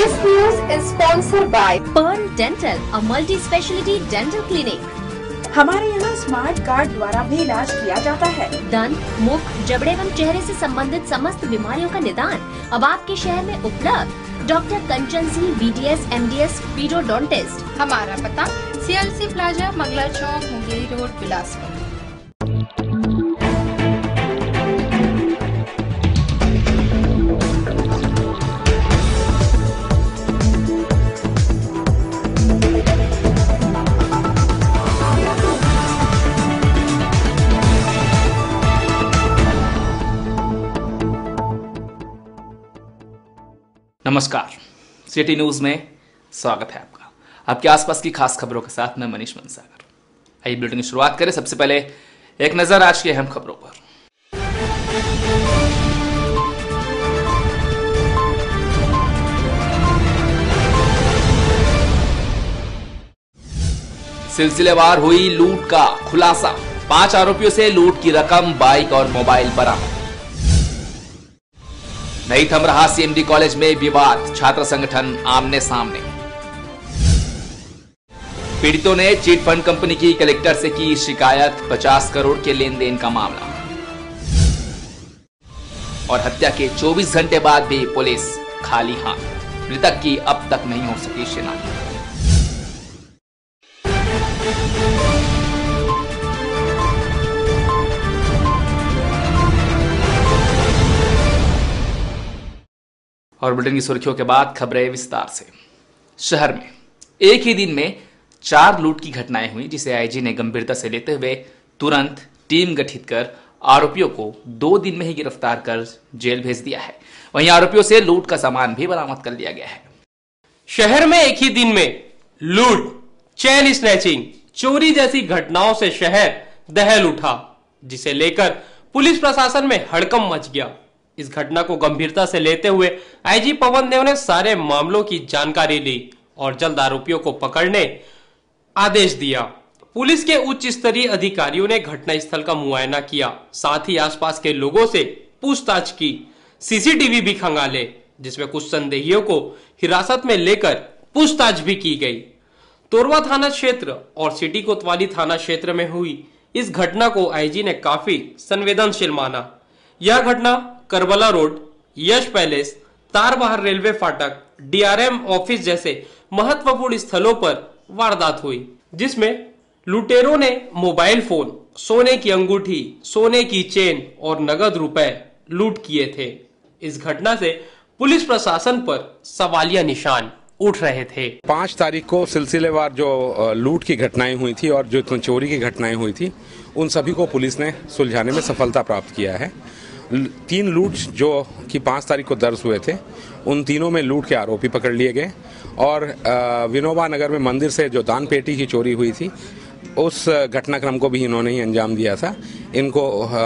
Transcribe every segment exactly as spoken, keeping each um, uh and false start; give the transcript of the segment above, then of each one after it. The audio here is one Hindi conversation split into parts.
This news is sponsored by Pearl Dental, a multi-specialty dental clinic. हमारे यहाँ स्मार्ट कार्ड द्वारा भी इलाज किया जाता है। दंत, मुख, जबड़े एवं चेहरे से संबंधित समस्त बीमारियों का निदान अब आपके शहर में उपलब्ध। Doctor Kanchan Singh, B D S, M D S, pedodontist. हमारा पता C L C plaza, Mangla Chowk, Mungeri road, Bilaspur. नमस्कार, सिटी न्यूज में स्वागत है आपका। आपके आसपास की खास खबरों के साथ मैं मनीष मनसागर। आइए बुलेटिन की शुरुआत करें। सबसे पहले एक नजर आज की अहम खबरों पर। सिलसिलेवार हुई लूट का खुलासा। पांच आरोपियों से लूट की रकम, बाइक और मोबाइल बरामद। नहीं थम रहा सी एम डी कॉलेज में विवाद, छात्र संगठन आमने सामने। पीड़ितों ने चिट फंड कंपनी की कलेक्टर से की शिकायत, पचास करोड़ के लेन देन का मामला। और हत्या के चौबीस घंटे बाद भी पुलिस खाली हाथ, मृतक की अब तक नहीं हो सकी शिनाख्त। और बुलेटिन की सुर्खियों के बाद खबरें विस्तार से। शहर में एक ही दिन में चार लूट की घटनाएं हुई, जिसे आई जी ने गंभीरता से लेते हुए तुरंत टीम गठित कर आरोपियों को दो दिन में ही गिरफ्तार कर जेल भेज दिया है। वहीं आरोपियों से लूट का सामान भी बरामद कर लिया गया है। शहर में एक ही दिन में लूट, चेन स्नैचिंग, चोरी जैसी घटनाओं से शहर दहल उठा, जिसे लेकर पुलिस प्रशासन में हड़कंप मच गया। इस घटना को गंभीरता से लेते हुए आई जी पवन देव ने सारे मामलों की जानकारी ली और जल्द आरोपियों को पकड़ने आदेश दिया। पुलिस के उच्च स्तरीय अधिकारियों ने घटनास्थल का मुआयना किया, साथ ही आसपास के लोगों से पूछताछ की। सी सी टी वी भी खंगाले, जिसमें कुछ संदेहियों को हिरासत में लेकर पूछताछ भी की गई। तोरवा थाना क्षेत्र और सिटी कोतवाली थाना क्षेत्र में हुई इस घटना को आई जी ने काफी संवेदनशील माना। यह घटना Karbala road, Yash palace, Tarbahar railway फाटक, डी आर एम ऑफिस जैसे महत्वपूर्ण स्थलों पर वारदात हुई, जिसमें लुटेरों ने मोबाइल फोन, सोने की अंगूठी, सोने की चेन और नगद रुपए लूट किए थे। इस घटना से पुलिस प्रशासन पर सवालिया निशान उठ रहे थे। पाँच तारीख को सिलसिलेवार जो लूट की घटनाएं हुई थी और जो चोरी की घटनाएं हुई थी, उन सभी को पुलिस ने सुलझाने में सफलता प्राप्त किया है। तीन लूट जो कि पाँच तारीख को दर्ज हुए थे, उन तीनों में लूट के आरोपी पकड़ लिए गए और विनोबा नगर में मंदिर से जो दान पेटी की चोरी हुई थी, उस घटनाक्रम को भी इन्होंने ही अंजाम दिया था। इनको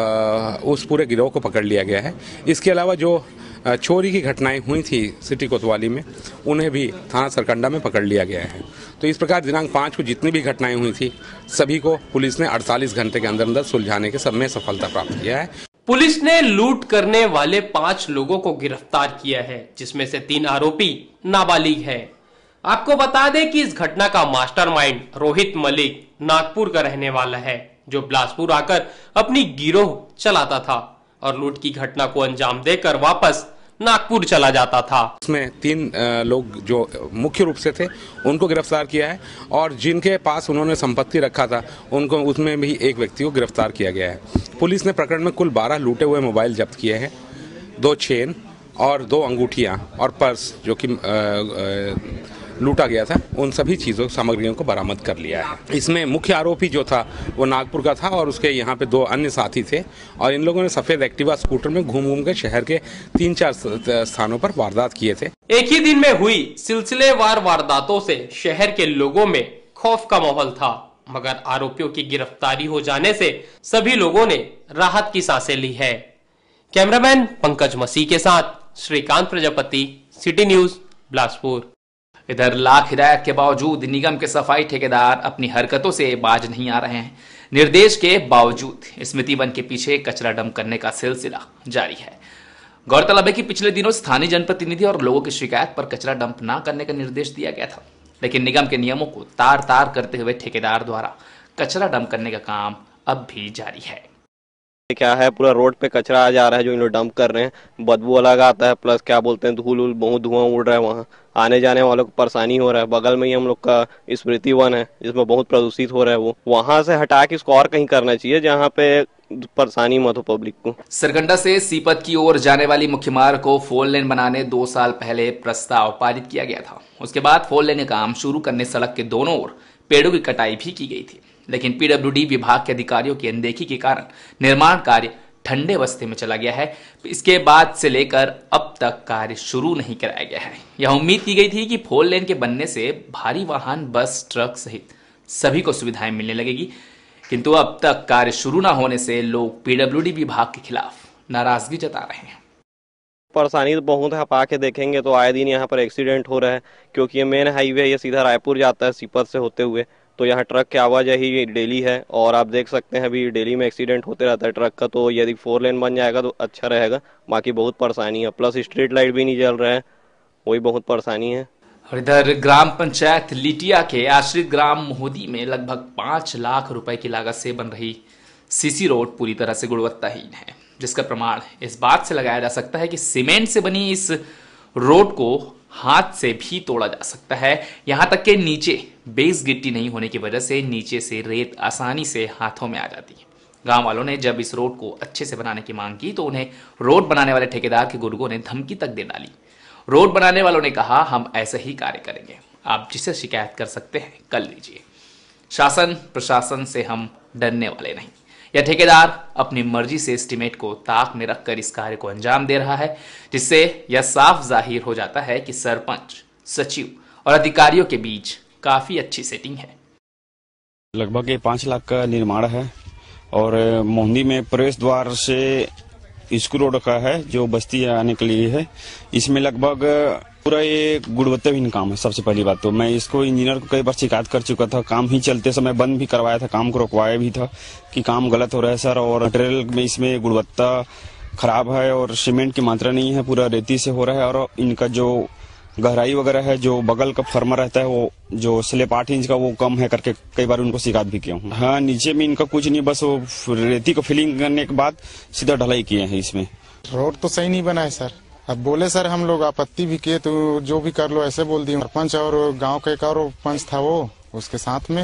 उस पूरे गिरोह को पकड़ लिया गया है। इसके अलावा जो चोरी की घटनाएं हुई थी सिटी कोतवाली में, उन्हें भी थाना सरकंडा में पकड़ लिया गया है। तो इस प्रकार दिनांक पाँच को जितनी भी घटनाएं हुई थी, सभी को पुलिस ने अड़तालीस घंटे के अंदर अंदर सुलझाने के सब में सफलता प्राप्त किया है। पुलिस ने लूट करने वाले पांच लोगों को गिरफ्तार किया है, जिसमें से तीन आरोपी नाबालिग है। आपको बता दें कि इस घटना का मास्टरमाइंड रोहित मलिक नागपुर का रहने वाला है, जो बिलासपुर आकर अपनी गिरोह चलाता था और लूट की घटना को अंजाम देकर वापस नागपुर चला जाता था। इसमें तीन लोग जो मुख्य रूप से थे, उनको गिरफ्तार किया है और जिनके पास उन्होंने संपत्ति रखा था, उनको उसमें भी एक व्यक्ति को गिरफ्तार किया गया है। पुलिस ने प्रकरण में कुल बारह लूटे हुए मोबाइल जब्त किए हैं, दो चेन और दो अंगूठियां और पर्स जो कि लूटा गया था, उन सभी चीज़ों सामग्रियों को बरामद कर लिया है। इसमें मुख्य आरोपी जो था वो नागपुर का था और उसके यहाँ पे दो अन्य साथी थे और इन लोगों ने सफेद एक्टिवा स्कूटर में घूम घूम के शहर के तीन चार स्थानों पर वारदात किए थे। एक ही दिन में हुई सिलसिलेवार वारदातों से शहर के लोगों में खौफ का माहौल था, मगर आरोपियों की गिरफ्तारी हो जाने से सभी लोगों ने राहत की सांसें ली है। कैमरामैन पंकज मसीह के साथ श्रीकांत प्रजापति, सिटी न्यूज, बिलासपुर। इधर लाख हिदायत के बावजूद निगम के सफाई ठेकेदार अपनी हरकतों से बाज नहीं आ रहे हैं। निर्देश के बावजूद स्मृति वन के पीछे कचरा डंप करने का सिलसिला जारी है। गौरतलब है कि पिछले दिनों स्थानीय जनप्रतिनिधि और लोगों की शिकायत पर कचरा डंप न करने का निर्देश दिया गया था, लेकिन निगम के नियमों को तार तार करते हुए ठेकेदार द्वारा कचरा डंप करने का काम अब भी जारी है। क्या है, पूरा रोड पे कचरा आ जा रहा है जो इन लोग डंप कर रहे हैं, बदबू अलग आता है, प्लस क्या बोलते हैं धूल उल बहुत धुआं उड़ रहा है, वहाँ आने जाने वालों को परेशानी हो रहा है। बगल में ही हम लोग का स्मृति वन है जिसमें बहुत प्रदूषित हो रहा है, वो वहाँ से हटा के इसको और कहीं करना चाहिए जहाँ पे परेशानी मत हो पब्लिक को। सरकंडा से सीपत की ओर जाने वाली मुख्य मार्ग को फोर लेन बनाने दो साल पहले प्रस्ताव पारित किया गया था। उसके बाद फोर लेन का काम शुरू करने सड़क के दोनों ओर पेड़ों की कटाई भी की गई थी, लेकिन पीडब्ल्यूडी विभाग के अधिकारियों की अनदेखी के कारण निर्माण कार्य ठंडे अवस्थे में चला गया है। इसके बाद से लेकर अब तक कार्य शुरू नहीं कराया गया है। यह उम्मीद की गई थी कि फोर लेन के बनने से भारी वाहन, बस, ट्रक सहित सभी को सुविधाएं मिलने लगेगी, किंतु अब तक कार्य शुरू न होने से लोग पीडब्ल्यूडी विभाग के खिलाफ नाराजगी जता रहे हैं। परेशानी तो बहुत है, आप आके देखेंगे तो आए दिन यहाँ पर एक्सीडेंट हो रहा है, क्योंकि ये मेन हाईवे ये सीधा रायपुर जाता है सीपत से होते हुए, तो यहाँ ट्रक की आवाजाही डेली है और आप देख सकते हैं अभी डेली में एक्सीडेंट होते रहता है ट्रक का। तो यदि फोर लेन बन जाएगा तो अच्छा रहेगा, बाकी बहुत परेशानी है, प्लस स्ट्रीट लाइट भी नहीं जल रहा है, वही बहुत परेशानी है। और इधर ग्राम पंचायत लिटिया के आश्रित ग्राम मोहदी में लगभग पांच लाख रुपए की लागत से बन रही सीसी रोड पूरी तरह से गुणवत्ताहीन है, जिसका प्रमाण इस बात से लगाया जा सकता है कि सीमेंट से बनी इस रोड को हाथ से भी तोड़ा जा सकता है। यहां तक के नीचे बेस गिट्टी नहीं होने की वजह से नीचे से रेत आसानी से हाथों में आ जाती है। गांव वालों ने जब इस रोड को अच्छे से बनाने की मांग की तो उन्हें रोड बनाने वाले ठेकेदार के गुर्गों ने धमकी तक दे डाली। रोड बनाने वालों ने कहा, हम ऐसे ही कार्य करेंगे, आप जिससे शिकायत कर सकते हैं कर लीजिए, शासन प्रशासन से हम डरने वाले नहीं। यह ठेकेदार अपनी मर्जी से एस्टीमेट को ताक में रखकर इस कार्य को अंजाम दे रहा है, जिससे यह साफ जाहिर हो जाता है कि सरपंच, सचिव और अधिकारियों के बीच काफी अच्छी सेटिंग है। लगभग ये पांच लाख का निर्माण है और मोहंदी में प्रवेश द्वार से स्कूल रोड का है जो बस्ती आने के लिए है। इसमें लगभग पूरा ये गुणवत्ताहीन काम है। सबसे पहली बात तो मैं इसको इंजीनियर को कई बार शिकायत कर चुका था, काम ही चलते समय बंद भी करवाया था, काम को रुकवाया भी था कि काम गलत हो रहा है सर, और मटेरियल में इसमें गुणवत्ता खराब है और सीमेंट की मात्रा नहीं है, पूरा रेती से हो रहा है और इनका जो गहराई वगैरह है, जो बगल का फर्मा रहता है वो जो स्लेब आठ इंच का वो कम है करके कई बार उनको शिकायत भी किया हूँ। हाँ, नीचे में इनका कुछ नहीं, बस वो रेती को फिलिंग करने के बाद सीधा ढलाई किए हैं। इसमें रोड तो सही नहीं बना है सर। अब बोले सर हम लोग आपत्ति भी किए तो जो भी कर लो ऐसे बोल दिए। सरपंच और गांव का एक और पंच था वो, उसके साथ में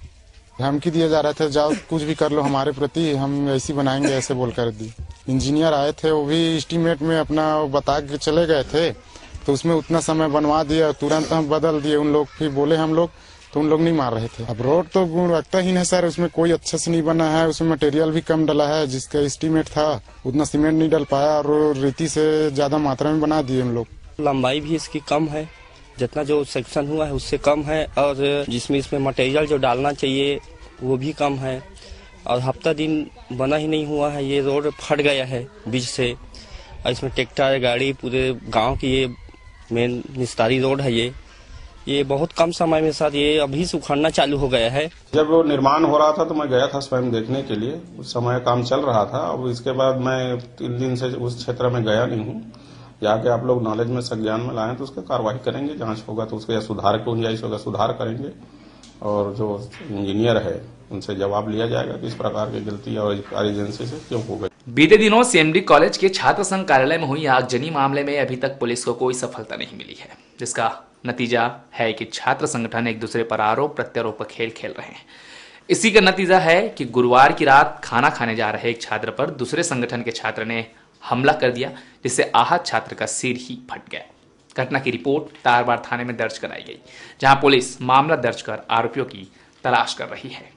धमकी दिया जा रहा था, जाओ कुछ भी कर लो हमारे प्रति, हम ऐसी बनाएंगे ऐसे बोल कर दी। इंजीनियर आए थे, वो भी एस्टीमेट में अपना बता के चले गए थे, तो उसमें उतना समय बनवा दिया, तुरंत हम बदल दिए। उन लोग फिर बोले हम लोग तो उन लोग नहीं मान रहे थे। अब रोड तो गुणवत्ताहीन है सर, उसमें कोई अच्छे से नहीं बना है, उसमें मटेरियल भी कम डला है, जिसका एस्टीमेट था उतना सीमेंट नहीं डल पाया और रेती से ज्यादा मात्रा में बना दिए हम लोग। लंबाई भी इसकी कम है, जितना जो सेक्शन हुआ है उससे कम है, और जिसमें इसमें मटेरियल जो डालना चाहिए वो भी कम है, और हफ्ता दिन बना ही नहीं हुआ है। ये रोड फट गया है बीच से, और इसमें ट्रैक्टर गाड़ी पूरे गाँव की ये मेन निस्तारी रोड है। ये ये बहुत कम समय में सर ये अभी से उखड़ना चालू हो गया है। जब वो निर्माण हो रहा था तो मैं गया था स्वयं देखने के लिए, उस समय काम चल रहा था। अब इसके बाद मैं तीन दिन से उस क्षेत्र में गया नहीं हूँ। जाके आप लोग नॉलेज में संज्ञान में लाएं तो उसका कार्रवाई करेंगे, जांच होगा तो उसका सुधार की गुंजाइश होगा, सुधार करेंगे, और जो इंजीनियर है उनसे जवाब लिया जाएगा कि इस प्रकार की गलती और एजेंसी से क्यों हो गई। बीते दिनों सीएमडी कॉलेज के छात्र संघ कार्यालय में हुई आगजनी मामले में अभी तक पुलिस को कोई सफलता नहीं मिली है, जिसका नतीजा है कि छात्र संगठन एक दूसरे पर आरोप प्रत्यारोप का खेल खेल रहे हैं। इसी का नतीजा है कि गुरुवार की रात खाना खाने जा रहे एक छात्र पर दूसरे संगठन के छात्र ने हमला कर दिया, जिससे आहत छात्र का सिर ही फट गया। घटना की रिपोर्ट तारबार थाने में दर्ज कराई गई, जहां पुलिस मामला दर्ज कर आरोपियों की तलाश कर रही है।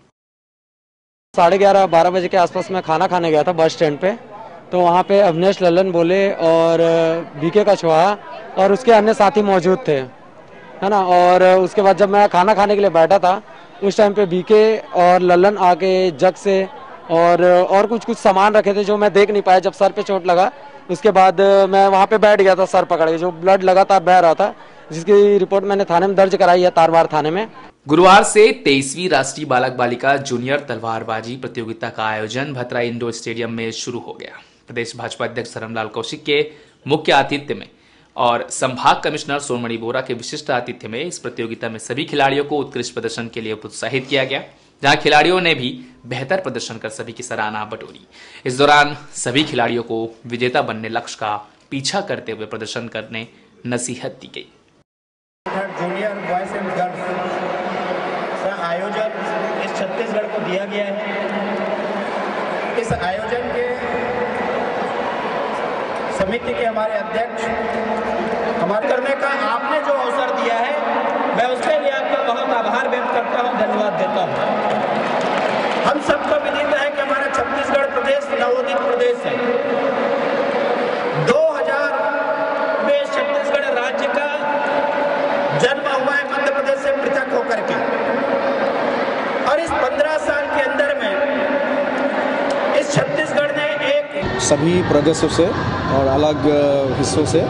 साढ़े ग्यारह बारह बजे के आसपास मैं खाना खाने गया था बस स्टैंड पे, तो वहाँ पे अवनेश लल्लन बोले और बीके का छुआ और उसके अन्य साथी मौजूद थे, है ना। और उसके बाद जब मैं खाना खाने के लिए बैठा था उस टाइम पे बीके और लल्लन आके जग से और और कुछ कुछ सामान रखे थे जो मैं देख नहीं पाया। जब सर पे चोट लगा उसके बाद मैं वहाँ पे बैठ गया था सर पकड़ के, जो ब्लड लगातार बह रहा था, जिसकी रिपोर्ट मैंने थाने में दर्ज कराई है, तारवार थाने में। गुरुवार से तेईसवीं राष्ट्रीय बालक बालिका जूनियर तलवारबाजी प्रतियोगिता का आयोजन भतरा इंडोर स्टेडियम में शुरू हो गया। प्रदेश भाजपा अध्यक्ष धर्मलाल कौशिक के मुख्य आतिथ्य में और संभाग कमिश्नर सोनमणि बोरा के विशिष्ट आतिथ्य में इस प्रतियोगिता में सभी खिलाड़ियों को उत्कृष्ट प्रदर्शन के लिए प्रोत्साहित किया गया, जहां खिलाड़ियों ने भी बेहतर प्रदर्शन कर सभी की सराहना बटोरी। इस दौरान सभी खिलाड़ियों को विजेता बनने लक्ष्य का पीछा करते हुए प्रदर्शन करने नसीहत दी गई। जूनियर बॉयज एंड गर्ल्स का आयोजन इस छत्तीसगढ़ को दिया गया है। इस आयोजन के समिति के हमारे अध्यक्ष हमारे करने का आपने जो अवसर दिया है, मैं उसके लिए आपका बहुत आभार व्यक्त करता हूं, धन्यवाद देता हूं। हम सबको विदित है कि हमारा छत्तीसगढ़ प्रदेश नवोदित प्रदेश है। दो हज़ार में छत्तीसगढ़ राज्य का जन्म हुआ है मध्य प्रदेश से पृथक होकर के, और इस पंद्रह साल के अंदर में इस छत्तीसगढ़ ने एक सभी प्रदेशों से और अलग हिस्सों से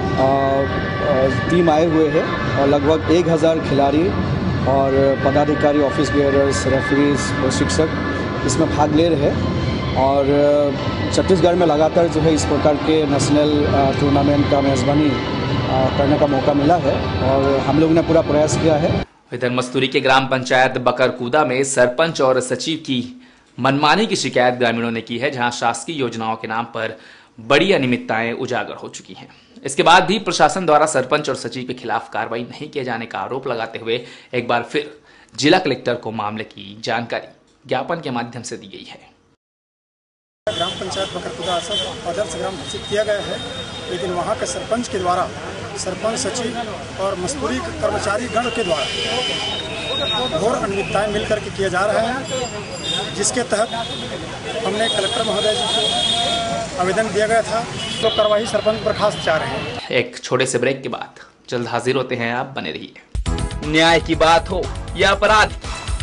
टीम आए हुए हैं और लगभग एक हज़ार खिलाड़ी और पदाधिकारी, ऑफिस बेयरर्स, रेफरीज और शिक्षक इसमें भाग ले रहे हैं। और छत्तीसगढ़ में लगातार जो है इस प्रकार के नेशनल टूर्नामेंट का मेज़बानी करने का मौका मिला है और हम लोगों ने पूरा प्रयास किया है। इधर मस्तूरी के ग्राम पंचायत बकरकूदा में सरपंच और सचिव की मनमानी की शिकायत ग्रामीणों ने की है, जहां शासकीय योजनाओं के नाम पर बड़ी अनियमितताएं उजागर हो चुकी हैं। इसके बाद भी प्रशासन द्वारा सरपंच और सचिव के खिलाफ कार्रवाई नहीं किए जाने का आरोप लगाते हुए एक बार फिर जिला कलेक्टर को मामले की जानकारी ज्ञापन के माध्यम से दी गई है। ग्राम पंचायत बकरकूदा आदर्श ग्राम घोषित किया गया है, लेकिन वहां के सरपंच के द्वारा, सरपंच, सचिव और मस्तूरी कर्मचारी गण के द्वारा घोर अनियमितताएं मिलकर के किया जा रहा है, जिसके तहत हमने कलेक्टर महोदय जी को आवेदन दिया गया था, तो कार्रवाई सरपंच बर्खास्त चाह रहे हैं। एक छोटे से ब्रेक के बाद जल्द हाजिर होते हैं, आप बने रहिए। न्याय की बात हो या अपराध,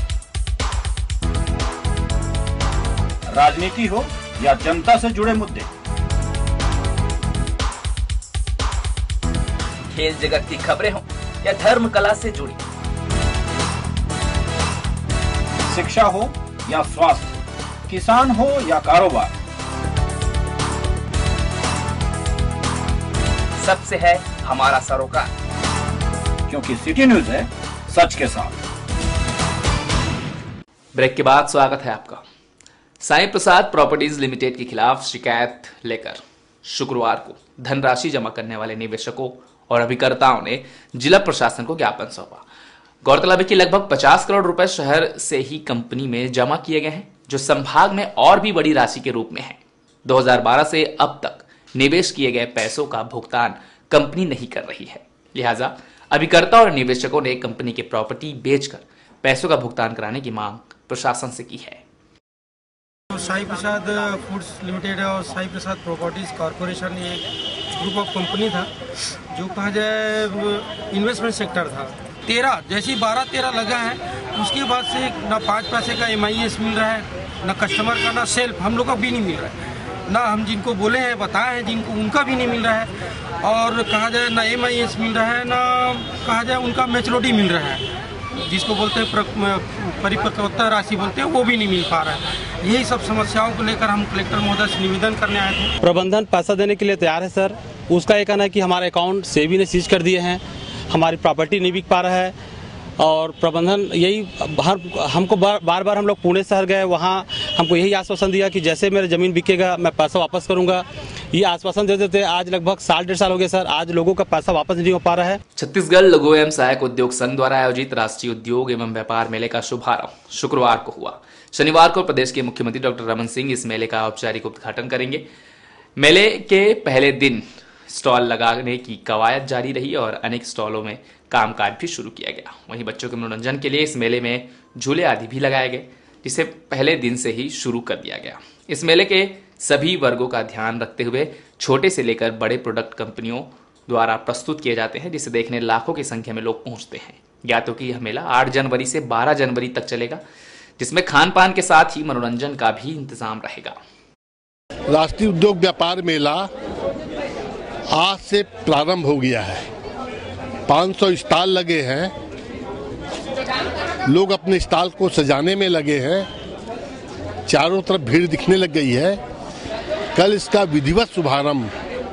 राजनीति हो या जनता से जुड़े मुद्दे, खेल जगत की खबरें हो या धर्म कला से जुड़ी, शिक्षा हो या स्वास्थ्य, किसान हो या कारोबार, सबसे है हमारा सरोकार, क्योंकि सिटी न्यूज है सच के साथ। ब्रेक के बाद स्वागत है आपका। साईं प्रसाद प्रॉपर्टीज लिमिटेड के खिलाफ शिकायत लेकर शुक्रवार को धनराशि जमा करने वाले निवेशकों और अभिकर्ताओं ने जिला प्रशासन को ज्ञापन सौंपा। गौरतलब है कि लगभग पचास करोड़ रुपए शहर से ही कंपनी में जमा किए गए हैं, जो संभाग में और भी बड़ी राशि के रूप में है। दो हज़ार बारह से अब तक निवेश किए गए पैसों का भुगतान कंपनी नहीं कर रही है, लिहाजा अभिकर्ता और निवेशकों ने कंपनी की प्रॉपर्टी बेचकर पैसों का भुगतान कराने की मांग प्रशासन से की है। साईं प्रसाद फूड्स लिमिटेड और साईं प्रसाद प्रॉपर्टीज कॉरपोरेशन ये ग्रुप ऑफ कंपनी था, जो कहा जाए इन्वेस्टमेंट सेक्टर था। तेरह जैसी बारह तेरह लगा है, उसके बाद से ना पाँच पैसे का एम आई एस मिल रहा है, ना कस्टमर का, ना सेल्फ हम लोग का भी नहीं मिल रहा है, ना हम जिनको बोले हैं बताए हैं जिनको उनका भी नहीं मिल रहा है, और कहा जाए ना एम आई एस मिल रहा है, ना कहा जाए उनका मैच्योरिटी मिल रहा है, जिसको बोलते हैं परिपक्वता राशि बोलते हैं, वो भी नहीं मिल पा रहा है। यही सब समस्याओं को लेकर हम कलेक्टर महोदय से निवेदन करने आए थे। प्रबंधन पैसा देने के लिए तैयार है सर, उसका ये कहना है कि हमारे अकाउंट सेबी ने सीज कर दिए हैं, हमारी प्रॉपर्टी नहीं बिक पा रहा है, और प्रबंधन यही हर हमको बार बार बार हम लोग पुणे शहर गए, वहाँ हमको यही आश्वासन दिया कि जैसे मेरा ज़मीन बिकेगा मैं पैसा वापस करूंगा। ये आश्वासन दे देते आज लगभग साल डेढ़ साल हो गए सर, आज लोगों का पैसा वापस नहीं हो पा रहा है। छत्तीसगढ़ लघु एवं सहायक उद्योग संघ द्वारा आयोजित राष्ट्रीय उद्योग एवं व्यापार मेले का शुभारंभ शुक्रवार को हुआ। शनिवार को प्रदेश के मुख्यमंत्री डॉक्टर रमन सिंह इस मेले का औपचारिक उद्घाटन करेंगे। मेले के पहले दिन स्टॉल लगाने की कवायद जारी रही और अनेक स्टॉलों में कामकाज भी शुरू किया गया। वहीं बच्चों के मनोरंजन के लिए इस मेले में झूले आदि भी लगाए गए, जिसे पहले दिन से ही शुरू कर दिया गया। इस मेले के सभी वर्गों का ध्यान रखते हुए छोटे से लेकर बड़े प्रोडक्ट कंपनियों द्वारा प्रस्तुत किए जाते हैं, जिसे देखने लाखों की संख्या में लोग पहुंचते हैं। ज्ञात हो कि यह मेला आठ जनवरी से बारह जनवरी तक चलेगा, जिसमें खान पान के साथ ही मनोरंजन का भी इंतजाम रहेगा। राष्ट्रीय उद्योग व्यापार मेला आज से प्रारंभ हो गया है। पाँच सौ स्टॉल लगे हैं, लोग अपने स्टॉल को सजाने में लगे हैं, चारों तरफ भीड़ दिखने लग गई है। कल इसका विधिवत शुभारंभ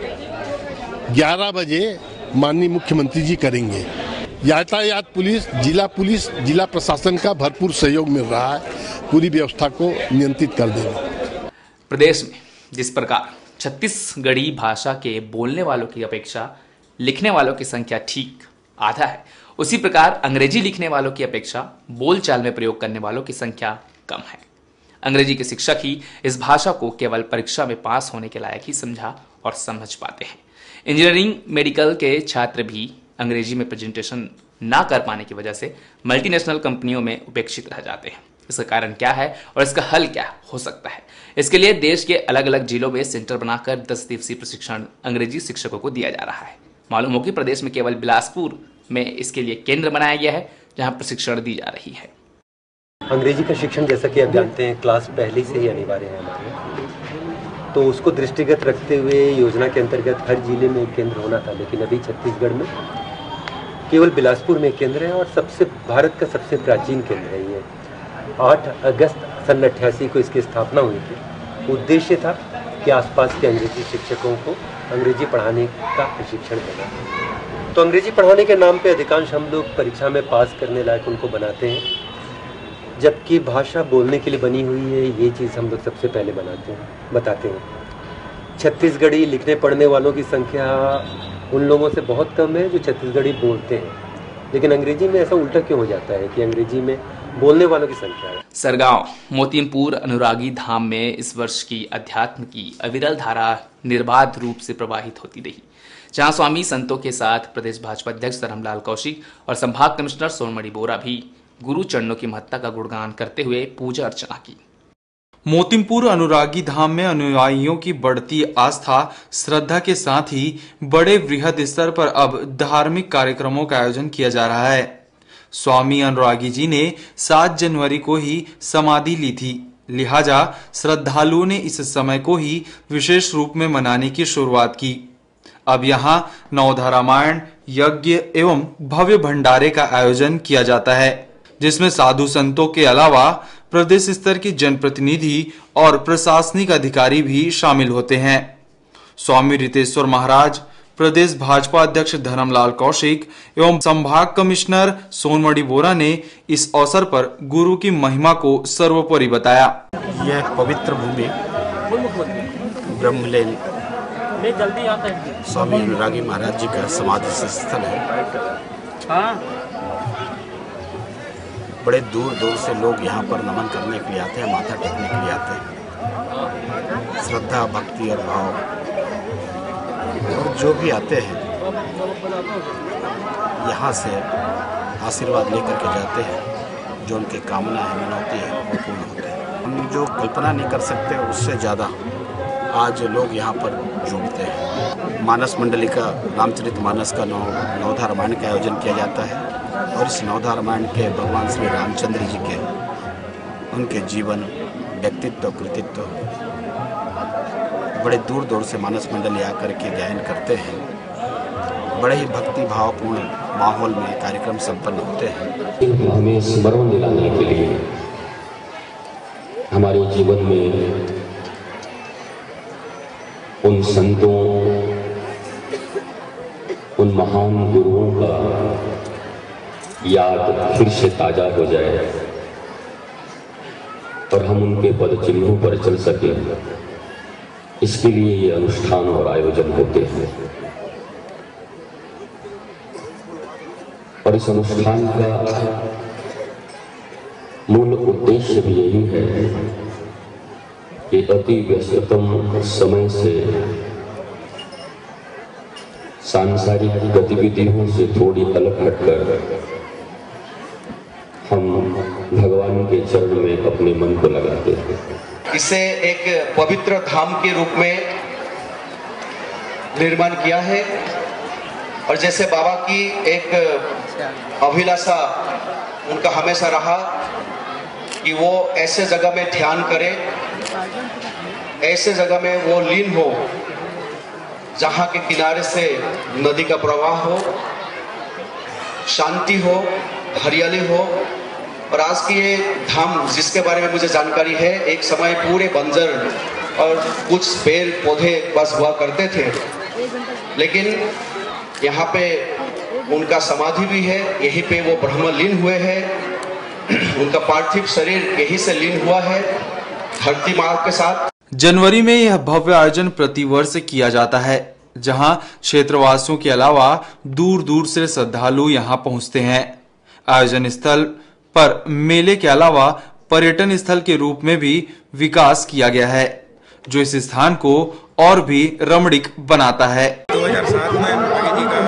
ग्यारह बजे माननीय मुख्यमंत्री जी करेंगे। यातायात पुलिस, जिला पुलिस, जिला प्रशासन का भरपूर सहयोग मिल रहा है पूरी व्यवस्था को नियंत्रित कर देने। प्रदेश में जिस प्रकार छत्तीसगढ़ी भाषा के बोलने वालों की अपेक्षा लिखने वालों की संख्या ठीक आधा है, उसी प्रकार अंग्रेजी लिखने वालों की अपेक्षा बोलचाल में प्रयोग करने वालों की संख्या कम है। अंग्रेजी के शिक्षक ही इस भाषा को केवल परीक्षा में पास होने के लायक ही समझा और समझ पाते हैं। इंजीनियरिंग, मेडिकल के छात्र भी अंग्रेजी में प्रेजेंटेशन ना कर पाने की वजह से मल्टीनेशनल कंपनियों में उपेक्षित रह जाते हैं। इसका कारण क्या है और इसका हल क्या हो सकता है? इसके लिए देश के अलग अलग जिलों में सेंटर बनाकर दस दिवसीय प्रशिक्षण अंग्रेजी शिक्षकों को दिया जा रहा है। मालूम हो कि प्रदेश में केवल बिलासपुर में इसके लिए केंद्र बनाया गया है जहां प्रशिक्षण दी जा रही है। अंग्रेजी का शिक्षण जैसा कि आप जानते हैं क्लास पहले से ही अनिवार्य है हमारे, तो उसको दृष्टिगत रखते हुए योजना के अंतर्गत हर जिले में एक केंद्र होना था, लेकिन अभी छत्तीसगढ़ में केवल बिलासपुर में केंद्र है और सबसे भारत का सबसे प्राचीन केंद्र है ये। आठ अगस्त सन अट्ठासी को इसकी स्थापना हुई थी। उद्देश्य था कि आसपास के अंग्रेजी शिक्षकों को अंग्रेजी पढ़ाने का प्रशिक्षण देना। तो अंग्रेजी पढ़ाने के नाम पे अधिकांश हम लोग परीक्षा में पास करने लायक उनको बनाते हैं, जबकि भाषा बोलने के लिए बनी हुई है, ये चीज़ हम लोग सबसे पहले बनाते हैं बताते हैं। छत्तीसगढ़ी लिखने पढ़ने वालों की संख्या उन लोगों से बहुत कम है जो छत्तीसगढ़ी बोलते हैं, लेकिन अंग्रेजी में ऐसा उल्टा क्यों हो जाता है कि अंग्रेजी में बोलने वालों की संख्या है। सरगांव मोतीमपुर अनुरागी धाम में इस वर्ष की अध्यात्म की अविरल धारा निर्बाध रूप से प्रवाहित होती रही, जहां स्वामी संतों के साथ प्रदेश भाजपा अध्यक्ष धर्मलाल कौशिक और संभाग कमिश्नर सोनमणि बोरा भी गुरु चरणों की महत्ता का गुणगान करते हुए पूजा अर्चना की। मोतीमपुर अनुरागी धाम में अनुयायियों की बढ़ती आस्था श्रद्धा के साथ ही बड़े वृहद स्तर पर अब धार्मिक कार्यक्रमों का आयोजन किया जा रहा है। स्वामी अनुरागी जी ने सात जनवरी को ही समाधि ली थी, लिहाजा श्रद्धालुओं ने इस समय को ही विशेष रूप में मनाने की शुरुआत की। अब यहाँ नवधा रामायण, यज्ञ एवं भव्य भंडारे का आयोजन किया जाता है, जिसमें साधु संतों के अलावा प्रदेश स्तर की जनप्रतिनिधि और प्रशासनिक अधिकारी भी शामिल होते हैं। स्वामी रितेश्वर महाराज, प्रदेश भाजपा अध्यक्ष धर्मलाल कौशिक एवं संभाग कमिश्नर सोनमणि बोरा ने इस अवसर पर गुरु की महिमा को सर्वोपरि बताया। यह पवित्र भूमि ब्रह्मलीन स्वामी अनुरागी महाराज जी का समाधि स्थल है। बड़े दूर दूर से लोग यहाँ पर नमन करने के लिए आते हैं, माथा टेकने के लिए आते हैं। श्रद्धा, भक्ति और भाव और जो भी आते हैं यहाँ से आशीर्वाद लेकर के जाते हैं। जो उनकी कामना है, मनौती है, वो पूर्ण होते हैं। हम जो कल्पना नहीं कर सकते उससे ज़्यादा आज लोग यहाँ पर जुड़ते हैं। मानस मंडली का रामचरित मानस का नौ नवधा रामायण का आयोजन किया जाता है और इस नवधा रामायण के भगवान श्री रामचंद्र जी के उनके जीवन, व्यक्तित्व, कृतित्व बड़े दूर दूर से मानस मंडली आकर के गायन करते हैं। बड़े ही भक्ति भावपूर्ण माहौल में कार्यक्रम संपन्न होते हैं। हमें स्मरण दिलाने के लिए हमारे जीवन में उन संतों, उन महान गुरुओं का याद फिर से ताजा हो जाए और हम उनके पद चिन्हों पर चल सके, इसके लिए ये अनुष्ठान और आयोजन होते हैं। और इस अनुष्ठान का मूल उद्देश्य भी यही है कि अति व्यस्ततम समय से सांसारिक गतिविधियों से थोड़ी अलग हटकर हम भगवान के चरण में अपने मन को लगाते हैं। इसे एक पवित्र धाम के रूप में निर्माण किया है और जैसे बाबा की एक अभिलाषा उनका हमेशा रहा कि वो ऐसे जगह में ध्यान करे, ऐसे जगह में वो लीन हो जहाँ के किनारे से नदी का प्रवाह हो, शांति हो, हरियाली हो। और आज की ये धाम जिसके बारे में मुझे जानकारी है, एक समय पूरे बंजर और कुछ पेड़ पौधे बस हुआ करते थे, लेकिन यहाँ पे उनका समाधि भी है, यहीं पे वो ब्रह्मलीन हुए हैं, उनका पार्थिव शरीर यहीं से लीन हुआ है धरती माँ के साथ। जनवरी में यह भव्य आयोजन प्रतिवर्ष किया जाता है, जहां क्षेत्रवासियों के अलावा दूर दूर से श्रद्धालु यहां पहुंचते हैं। आयोजन स्थल पर मेले के अलावा पर्यटन स्थल के रूप में भी विकास किया गया है, जो इस स्थान को और भी रमणीक बनाता है। दो हज़ार सात में जी का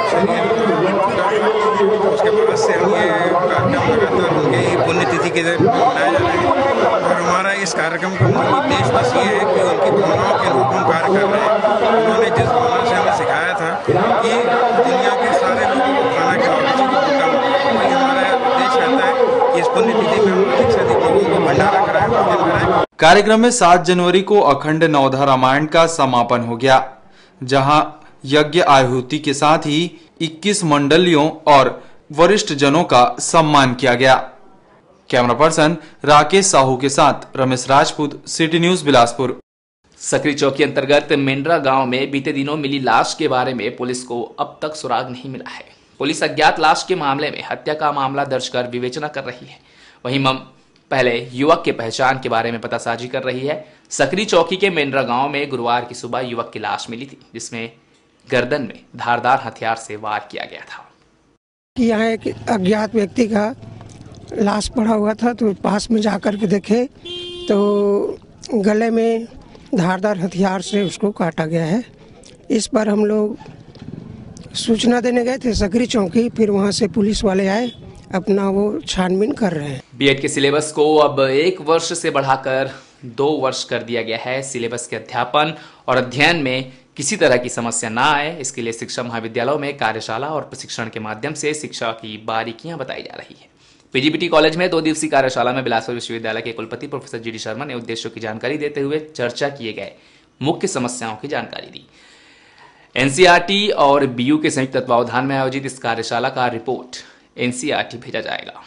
उसके बाद से हम ये कार्यक्रम लगातार उनके पुण्यतिथि के दिन मनाया जा रहा है और हमारा इस कार्यक्रम का मूल उद्देश्य बस ये है कि उनकी भावनाओं के रूप में कार्य कर रहे हैं। उन्होंने जिस भावना से हमें सिखाया था कि दुनिया के सारे लोगों को खाना खिलाना चाहिए, वही हमारा उद्देश्य रहता है कि इस पुण्यतिथि में हम अधिक से अधिक लोगों को भंडारा कराएं, भोजन कराएं। कार्यक्रम में सात जनवरी को अखंड नवधा रामायण का समापन हो गया, जहां यज्ञ आहुति के साथ ही इक्कीस मंडलियों और वरिष्ठ जनों का सम्मान किया गया। कैमरा पर्सन राकेश साहू के साथ रमेश राजपूत, सिटी न्यूज बिलासपुर। सकरी चौकी अंतर्गत मेंड्रा गांव में बीते दिनों मिली लाश के बारे में पुलिस को अब तक सुराग नहीं मिला है। पुलिस अज्ञात लाश के मामले में हत्या का मामला दर्ज कर विवेचना कर रही है। वहीं मम पहले युवक के पहचान के बारे में पतासाजी कर रही है। सकरी चौकी के मेंड्रा गांव में गुरुवार की सुबह युवक की लाश मिली थी, जिसमें गर्दन में धारदार हथियार से वार किया गया था। यहाँ एक अज्ञात व्यक्ति का लाश पड़ा हुआ था, तो पास में जाकर के देखे तो गले में धारदार हथियार से उसको काटा गया है। इस पर हम लोग सूचना देने गए थे सकरी चौकी, फिर वहाँ से पुलिस वाले आए, अपना वो छानबीन कर रहे हैं। बीएड के सिलेबस को अब एक वर्ष से बढ़ाकर दो वर्ष कर दिया गया है। सिलेबस के अध्यापन और अध्ययन में किसी तरह की समस्या ना आए, इसके लिए शिक्षा महाविद्यालयों में कार्यशाला और प्रशिक्षण के माध्यम से शिक्षा की बारीकियां बताई जा रही है। पीजीबीटी कॉलेज में दो दिवसीय कार्यशाला में बिलासपुर विश्वविद्यालय के कुलपति प्रोफेसर जी डी शर्मा ने उद्देश्यों की जानकारी देते हुए चर्चा किए गए मुख्य समस्याओं की जानकारी दी। एनसीईआरटी और बीयू के संयुक्त तत्वावधान में आयोजित इस कार्यशाला का रिपोर्ट एनसीईआरटी भेजा जाएगा।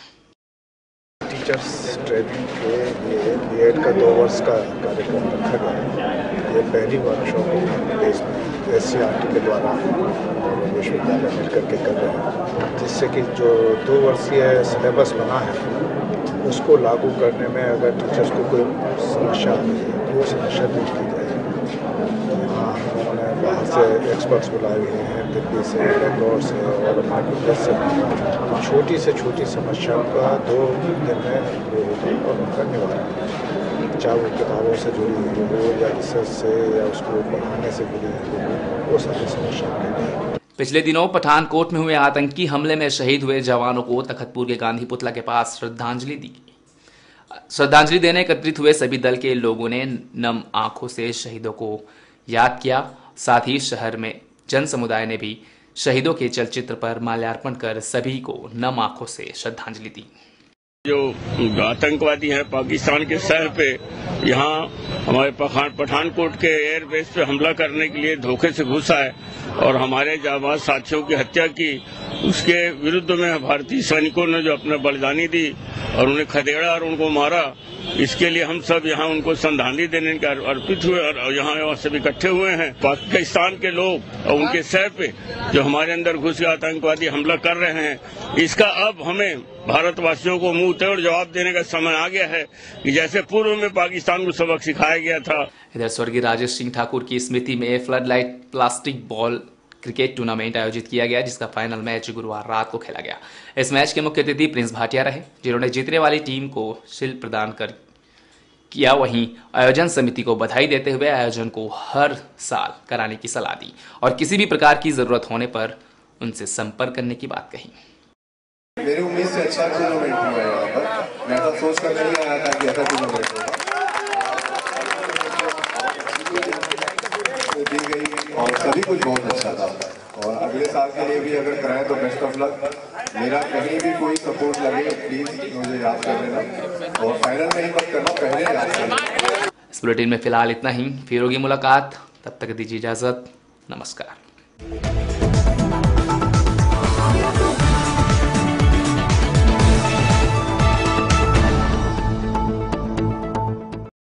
टीचर्स ट्रेनिंग के लिए बीएड का दो वर्ष का कार्यक्रम रखा गया है। ये पहली वर्कशॉप देश में एससीईआरटी के द्वारा विश्वविद्यालय मिलकर के कर रहे हैं, जिससे कि जो दो वर्षीय सिलेबस बना है उसको लागू करने में अगर टीचर्स को कोई समस्या आती है तो वो समस्या दूर की जाएगी। यहाँ उन्होंने बाहर से एक्सपर्ट्स बुलाए हुए हैं, दिल्ली से, बेंगलोर से और मध्य प्रदेश से। तो छोटी से छोटी समस्याओं का दो दिन में और उनका निवारण, चाहे वो किताबों से जुड़ी हुई हो या रिसर्च से या उसको पढ़ाने से जुड़ी हुई हो, वो सारी समस्याओं के लिए। पिछले दिनों पठानकोट में हुए आतंकी हमले में शहीद हुए जवानों को तखतपुर के गांधी पुतला के पास श्रद्धांजलि दी। श्रद्धांजलि देने एकत्रित हुए सभी दल के लोगों ने नम आंखों से शहीदों को याद किया। साथ ही शहर में जन समुदाय ने भी शहीदों के चलचित्र पर माल्यार्पण कर सभी को नम आंखों से श्रद्धांजलि दी। जो आतंकवादी हैं पाकिस्तान के शहर पे यहाँ हमारे पठान पठानकोट के एयरबेस पे हमला करने के लिए धोखे से घुसा है और हमारे जाबाज साथियों की हत्या की, उसके विरुद्ध में भारतीय सैनिकों ने जो अपना बलिदानी दी और उन्हें खदेड़ा और उनको मारा, इसके लिए हम सब यहाँ उनको श्रद्धांजलि देने के अर्पित हुए और यहाँ सब इकट्ठे हुए हैं। पाकिस्तान के लोग और उनके शहर पे जो हमारे अंदर घुस के आतंकवादी हमला कर रहे हैं, इसका अब हमें भारतवासियों को मुंह तोड़ जवाब देने का समय आ गया है कि जैसे पूर्व में पाकिस्तान को सबक सिखाया गया था। इधर स्वर्गीय राजेश सिंह ठाकुर की स्मृति में flood light plastic ball cricket tournament आयोजित किया गया, जिसका फाइनल मैच गुरुवार रात को खेला गया। इस मैच के मुख्य अतिथि प्रिंस भाटिया रहे, जिन्होंने जीतने वाली टीम को शील्ड प्रदान कर किया। वहीं आयोजन समिति को बधाई देते हुए आयोजन को हर साल कराने की सलाह दी और किसी भी प्रकार की जरूरत होने पर उनसे संपर्क करने की बात कही। मेरी उम्मीद से अच्छा टूर्नामेंट हुआ है यहाँ पर। मैं तो सोच कर नहीं आया था कि ऐसा टूर्नामेंट होगा। दी गई और सभी कुछ बहुत अच्छा था और अगले साल के लिए भी अगर कराएं तो बेस्ट ऑफ लक। मेरा कहीं भी कोई सपोर्ट लगे प्लीज मुझे याद कर लेना और फाइनल में ही मत करना, पहले याद करना। इस बुलेटिन में फिलहाल इतना ही, फिर होगी मुलाकात, तब तक दीजिए इजाजत, नमस्कार।